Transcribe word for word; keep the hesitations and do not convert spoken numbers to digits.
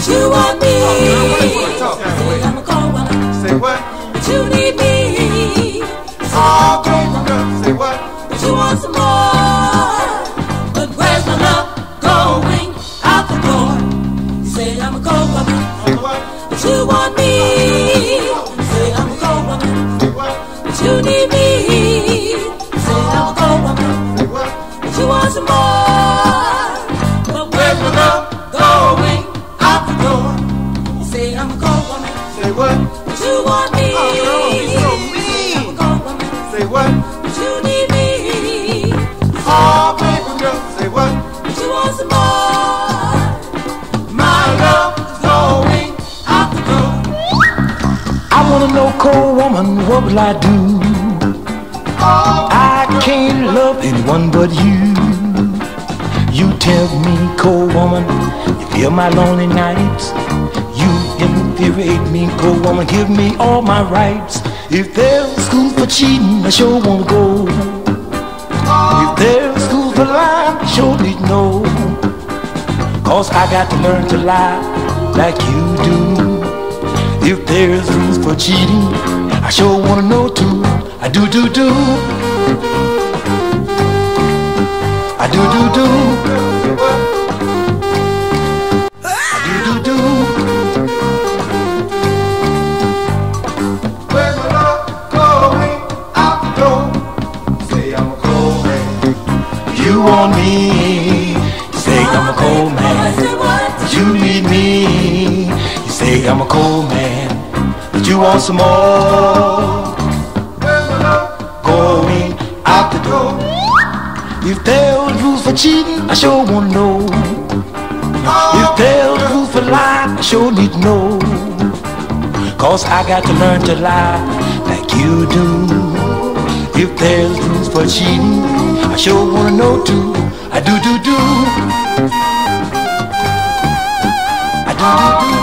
But you want me. Say I'm a cold woman. Say what? But you need me. Oh, baby girl. Say what? But you want some more. But where's my love going out the door? Say I'm a cold woman. Say what? But you want me. Say I'm a cold woman. Say what? But you need me. Say I'm a cold woman. Say what? But you want some more. But where's my love going out the door? Say I'm a cold woman. Say what? But you want me. Oh, girl, you're so Say I'm a cold woman. Say what? But you need me. Oh, baby girl. Say what? But you want some more. My love is going Out the door. I wanna know, cold woman, what will I do? I can't love anyone but you. You tell me, cold woman, you feel my lonely nights. You infuriate me, cold woman, give me all my rights. If there's school for cheating, I sure wanna go. If there's school for lying, I sure need to know. Cause I got to learn to lie like you do. If there's rules for cheating, I sure wanna know too. I do do do. I do do do. I do do do. Where's my love going out the door? Say I'm a cold man. You want me? You say I'm a cold man. But you need me. You say I'm a cold man. But you want some more. Where's my love Going out the door. If there's rules for cheating, I sure wanna know. If there's rules for lying, I sure need to know. Cause I got to learn to lie like you do. If there's rules for cheating, I sure wanna know too. I do do do. I do do do.